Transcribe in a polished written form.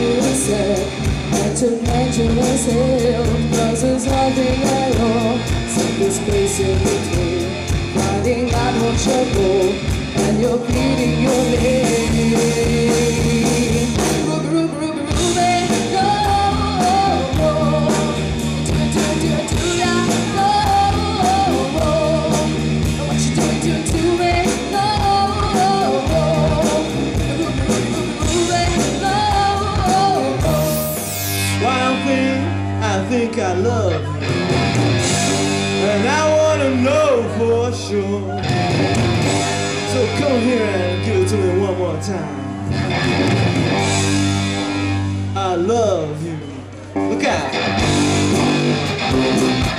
you said, and to mention myself, cause there's nothing at all. Simply space in between, finding out what trouble, and you're pleading your name. I think I love you, and I wanna know for sure. So come here and give it to me one more time. I love you. Look out.